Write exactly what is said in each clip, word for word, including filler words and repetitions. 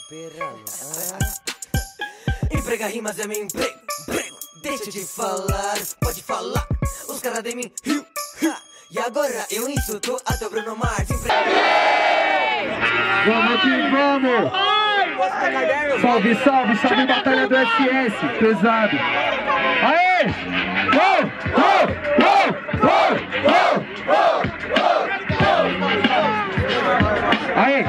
Perano, ah. Emprega rimas é meu emprego, emprego. Deixa de falar, pode falar. Os caras de mim, hiu, ha. E agora eu insulto até o Bruno Mars. Emprega... Vamos que vamos! Salve, salve, salve, batalha do S S, pesado. Aê! Oh, oh, oh, oh, oh, oh. Aê!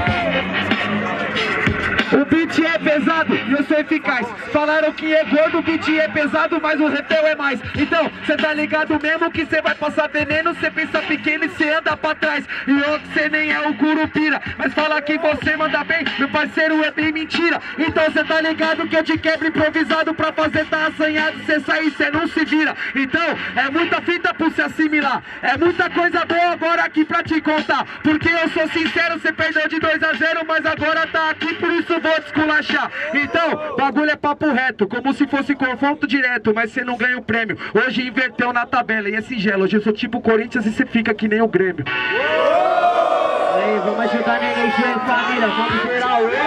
O beat é pesado e eu sou eficaz. Falaram que é gordo, o beat é pesado, mas o repel é mais. Então, cê tá ligado mesmo que cê vai passar veneno. Cê pensa pequeno e cê anda pra trás. E outro, cê nem é o Curupira, mas fala que você manda bem, meu parceiro, é bem mentira. Então cê tá ligado que eu te quebro improvisado. Pra fazer tá assanhado, cê sair, cê não se vira. Então, é muita fita pra se assimilar. É muita coisa boa agora aqui pra te contar. Porque eu sou sincero, cê perdeu de dois a zero, mas agora tá aqui, por isso vou desculachar. Então, bagulho é papo reto, como se fosse confronto direto, mas você não ganha o prêmio. Hoje inverteu na tabela e é singelo. Hoje eu sou tipo Corinthians e você fica que nem o Grêmio. Aí, vamos ajudar na energia, família. Vamos gerar o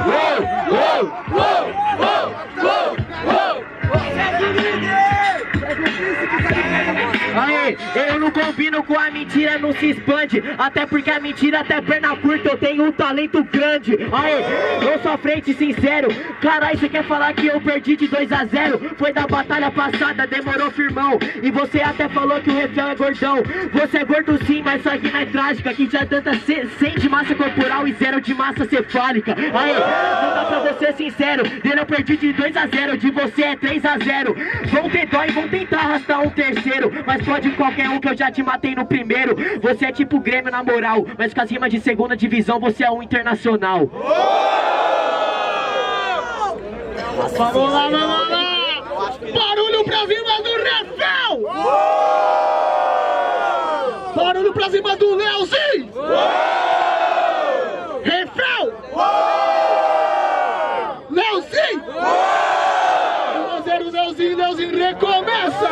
Aí, eu não combino com a mentira, não se expande. Até porque a mentira até perna curta, eu tenho um talento grande. Aí, eu sou frente sincero. Caralho, você quer falar que eu perdi de dois a zero? Foi da batalha passada, demorou firmão. E você até falou que o refrão é gordão. Você é gordo sim, mas sua rima é trágica. Que já tanta cem de massa corporal e zero de massa cefálica. Aí, vou dar pra você sincero. Dele eu perdi de dois a zero, de você é três a zero. Vão ter dó e vão tentar arrastar um terceiro, mas pode qualquer um que eu já te matei no primeiro. Você é tipo Grêmio na moral, mas com as rimas de segunda divisão você é um internacional. Vamos lá, vamos lá! Barulho pra cima do refrão! Barulho pra cima do Leozinho! Refrão! Leozinho! um a zero, Leozinho, Leozinho, recomeça!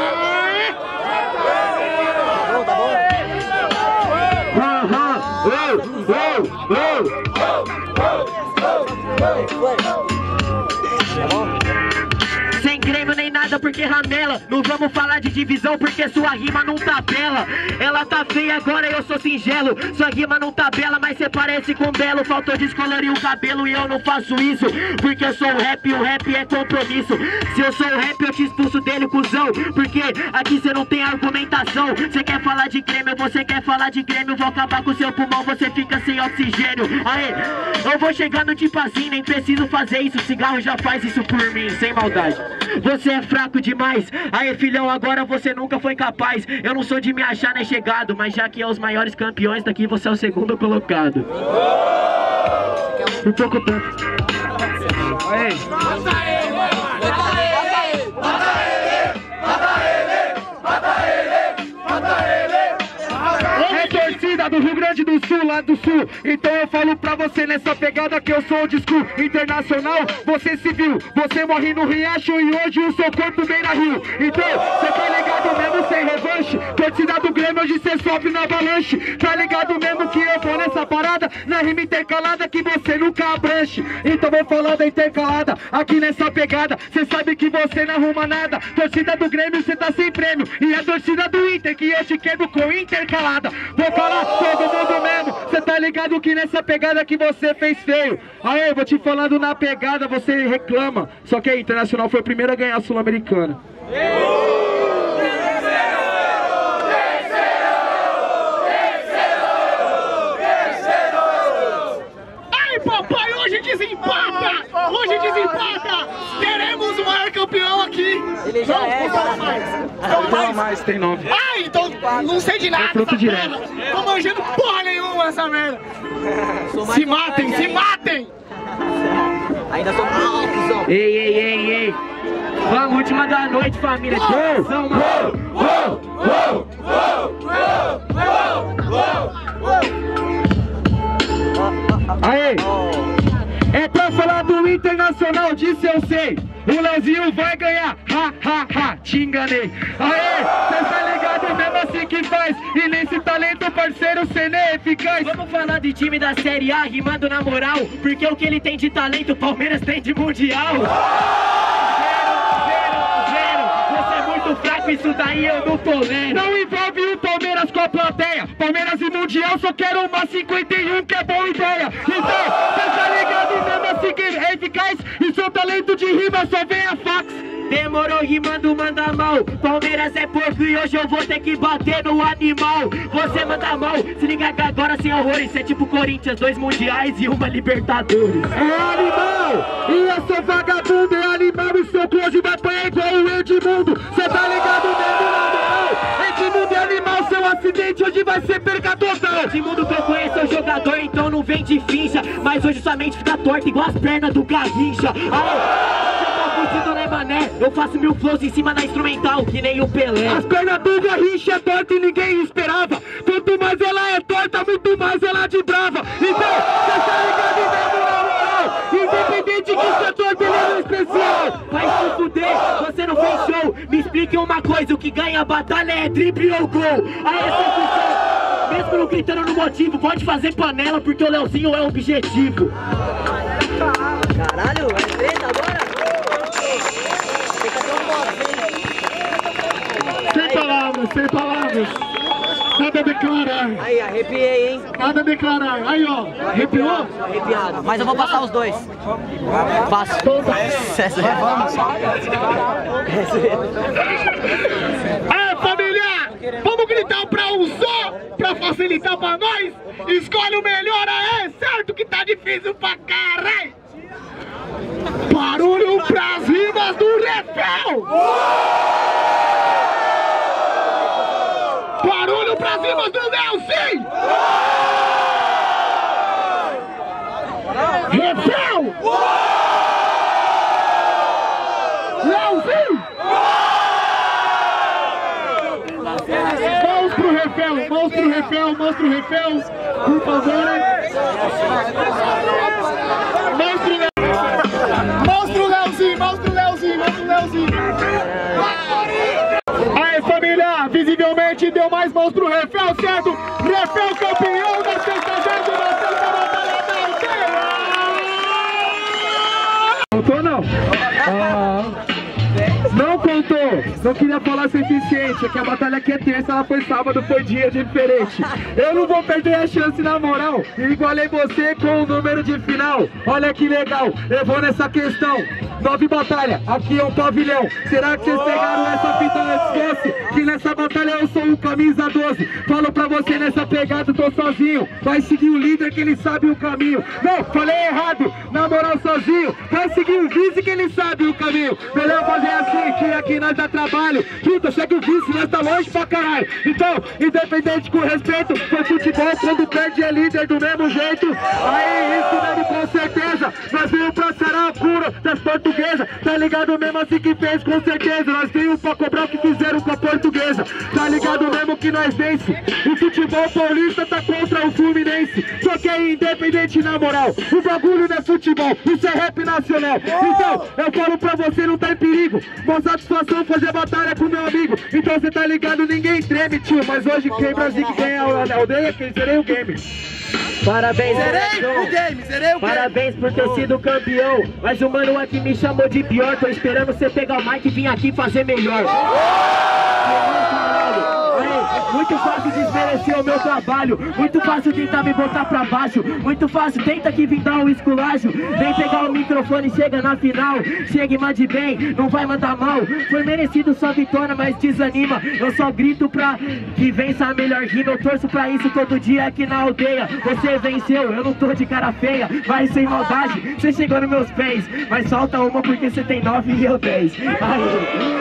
Sem Grêmio nem nada porque ramela. Não vamos falar de divisão porque sua rima não tá bela. Ela tá feia agora, eu sou singelo. Sua rima não tá bela, mas cê parece com belo. Faltou descolorir o cabelo e eu não faço isso porque eu sou o rap e o rap é compromisso. Se eu sou o rap eu te expulso dele, cuzão, porque aqui cê não tem argumentação. Cê quer falar de Grêmio, você quer falar de Grêmio, vou acabar com seu pulmão, você fica sem oxigênio. Aê, eu vou chegando tipo assim, nem preciso fazer isso. Cigarro já faz isso por mim, sem maldade. Você é fraco demais. Aê, filhão, agora você nunca foi capaz. Eu não sou de me achar nem chegado, mas já que é os maiores campeões daqui, você é o segundo colocado. Um pouco tanto. Aê. Mata ele! Mata ele! Mata ele! Mata ele! Mata ele! Mata ele! É torcida do Rio Grande do Sul, lá do Sul. Então eu falo pra você nessa pegada que eu sou old school internacional. Você se viu, você morre no riacho e hoje o seu corpo beira rio. Então, cê tá ligado mesmo sem revanche. Torcida do Grêmio hoje cê sofre na avalanche. Tá ligado mesmo que eu vou nessa parada, na rima intercalada que você nunca abranche. Então vou falar da intercalada, aqui nessa pegada. Cê sabe que você não arruma nada. Torcida do Grêmio cê tá sem prêmio. E a torcida do Inter que eu te quebro com intercalada. Vou falar todo mundo mesmo. Cê tá ligado que nessa pegada que você fez feio. Aí, vou te falando na pegada, você reclama. Só que a Internacional foi a primeira a ganhar a Sul-Americana. Ai, papai, hoje desempata! Hoje desempata! Teremos o maior campeão aqui! Ele já é, fala mais! Não mais, tem nove. Ah, então não sei de nada! Confronto direto. Tô manjando porra nenhuma essa merda! Se matem, se matem! Ainda sou mal, cuzão. Ei, ei, ei, ei. Vamos, última da noite, família. Atenção, mano. Aê. É pra falar do internacional, disse eu sei. O Leozinho vai ganhar, ha, ha, ha, te enganei. Aê, cê tá ligado mesmo assim que faz. E nesse talento, parceiro, cê nem é eficaz. Vamos falar de time da Série A, rimando na moral. Porque o que ele tem de talento, o Palmeiras tem de mundial. Zero, zero, zero. Você é muito fraco, isso daí eu não tolero. Não envolve o Palmeiras com a plateia. Palmeiras e Mundial, só quero uma cinquenta e um que é boa ideia. Então, cê tá ligado mesmo assim que é eficaz. E seu talento de rima só vem a fax. Demorou rimando, manda mal. Palmeiras é porco e hoje eu vou ter que bater no animal. Você manda mal, se liga que agora sem horrores. Cê é tipo Corinthians, dois mundiais e uma Libertadores. É animal, e eu sou vagabundo. É animal e seu close vai apanhar igual o Edmundo. Cê tá ligado mesmo na moral. Edmundo é animal, seu acidente hoje vai ser perca total. Edmundo que eu conheço é o jogador, então não vem de fincha. Mas hoje sua mente fica torta igual as pernas do Garrincha. Aê! Fudido, né, mané? Eu faço mil flows em cima da instrumental, que nem o Pelé. As pernas do Garrincha é torta e ninguém esperava. Quanto mais ela é torta, muito mais ela de brava. Então, cê tá ligado mesmo na moral. Independente que cê é torta, ele é especial. Vai se fuder, você não fez show. Me explique uma coisa, o que ganha a batalha é drible ou gol. A execução, mesmo não gritando no motivo, pode fazer panela porque o Leozinho é o objetivo. Caralho, é treta agora? Sem palavras, sem palavras. Nada a declarar. Aí, arrepiei, hein? Nada a declarar. Aí, ó. Arrepiou? Arrepiado. Mas eu vou passar os dois. Passo. Vamos. Aí, família! Vamos gritar pra um só, pra facilitar pra nós. Escolhe o melhor aí, certo que tá difícil pra caralho. Barulho pras rimas do refrão! Barulho pras rimas do Leozinho! Refrão! Leozinho! Mãos pro refrão, mãos pro refrão, mãos pro refrão, por favor. Mãos pro Leozinho! Mostra o Leozinho, mostra o Leozinho, mostra o Leozinho. Aí, família, visivelmente deu mais mãos pro Refel, certo? Refel campeão da sexagésima sexta Batalha da Aldeia! Contou não? Ah, não contou. Não queria falar ser eficiente, é que a batalha aqui é terça, ela foi sábado, foi dia diferente. Eu não vou perder a chance na moral. Igualei você com o número de final. Olha que legal, eu vou nessa questão. Nove batalha, aqui é um pavilhão. Será que vocês pegaram essa fita antes fosse? Que nessa batalha eu sou o camisa doze. Falo pra você nessa pegada, tô sozinho. Vai seguir o líder que ele sabe o caminho. Não, falei errado, na moral sozinho. Vai seguir o vice que ele sabe o caminho. Melhor fazer assim, que aqui nós dá trabalho. Puta, segue o vice, nós tá longe pra caralho. Então, independente com respeito, foi futebol, quando perde é líder do mesmo jeito. Aí, isso mesmo com certeza. Nós viemos pra sarar a cura das portuguesas. Tá ligado mesmo assim que fez, com certeza. Nós viemos pra cobrar o que fizeram com a portuguesa. Tá ligado mesmo que nós vence. O futebol paulista tá contra o Fluminense. Só que é independente na moral. O bagulho não é futebol, isso é rap nacional. Então, eu falo pra você, não tá em perigo. Uma satisfação fazer batalha com meu amigo. Então você tá ligado, ninguém treme, tio. Mas hoje quem Brasil que ganha a aldeia, quem zerei o game. Parabéns, Zerei o game, zerei o game. Parabéns por ter sido campeão. Mas o mano aqui me chamou de pior. Tô esperando você pegar o mic e vir aqui fazer melhor. Muito fácil desmerecer o meu trabalho. Muito fácil tentar me botar pra baixo. Muito fácil, tenta que vim dar um esculacho. Vem pegar o microfone e chega na final. Chega e mande bem, não vai mandar mal. Foi merecido sua vitória, mas desanima. Eu só grito pra que vença a melhor rima. Eu torço pra isso todo dia aqui na aldeia. Você venceu, eu não tô de cara feia. Vai sem maldade, você chegou nos meus pés. Mas solta uma porque você tem nove e eu dez. Aí.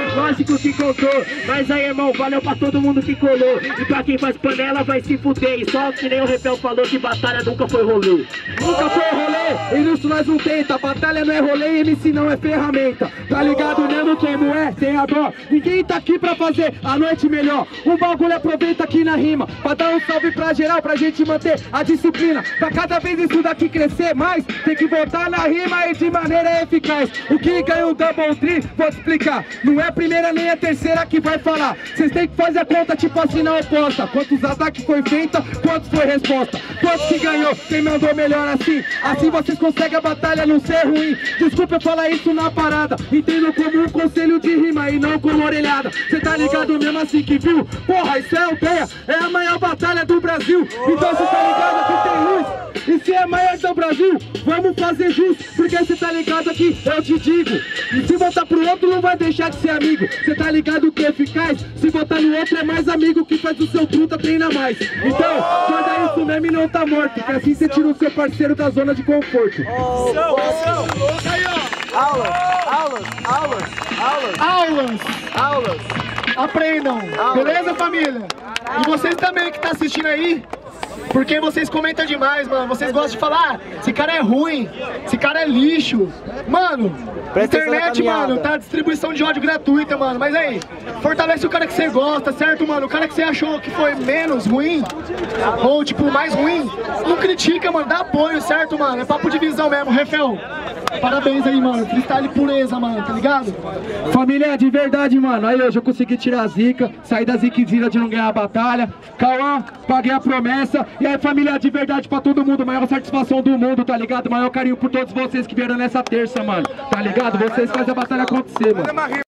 lógico que contou. Mas aí, irmão, valeu pra todo mundo que colou. E pra quem faz panela vai se fuder. E só que nem o Refel falou que batalha nunca foi rolê. Nunca foi rolê, e isso nós não tenta. Batalha não é rolê e M C não é ferramenta. Tá ligado mesmo como é? Tem a dó. Ninguém tá aqui pra fazer a noite melhor. O bagulho aproveita aqui na rima pra dar um salve pra geral, pra gente manter a disciplina. Pra cada vez isso daqui crescer mais, tem que voltar na rima e de maneira eficaz. O que ganha um double tree, vou te explicar. Não é a primeira nem a terceira que vai falar. Vocês tem que fazer a conta tipo assim na oposta. Quantos ataques foi feita, quantos foi resposta. Quantos que ganhou, quem mandou melhor assim. Assim vocês conseguem a batalha não ser ruim. Desculpa eu falar isso na parada. Entendo como um conselho de rima e não como orelhada. Cê tá ligado mesmo assim que viu? Porra, isso é aldeia, é a maior batalha do Brasil. Então cê tá ligado que tem luz. E se é maior do Brasil, vamos fazer justo. Porque cê tá ligado aqui, eu te digo. E se botar pro outro não vai deixar de ser amigo. Cê tá ligado que é eficaz? Se botar no outro é mais amigo que faz o seu truta treina mais. Então, guarda isso mesmo e não tá morto. Que assim cê tira o seu parceiro da zona de conforto. Oh, oh. Aí, ó. Aulas, aulas, aulas, aulas. Aulas! Aulas. Aprendam! Aulas. Beleza, família? E vocês também que tá assistindo aí, porque vocês comentam demais, mano. Vocês gostam de falar, ah, esse cara é ruim, esse cara é lixo. Mano, Presta internet, mano, tá distribuição de ódio gratuita, mano. Mas aí, fortalece o cara que você gosta, certo, mano? O cara que você achou que foi menos ruim, ou tipo, mais ruim, não critica, mano, dá apoio, certo, mano? É papo de visão mesmo, Refel. Parabéns aí, mano. Freestyle pureza, mano, tá ligado? Família, de verdade, mano. Aí hoje eu consegui tirar a zica, sair da ziquezira de não ganhar a batalha. Cauã, paguei a promessa. E aí, família, de verdade pra todo mundo, maior satisfação do mundo, tá ligado? Maior carinho por todos vocês que vieram nessa terça, mano. Tá ligado? Vocês fazem a batalha acontecer, mano.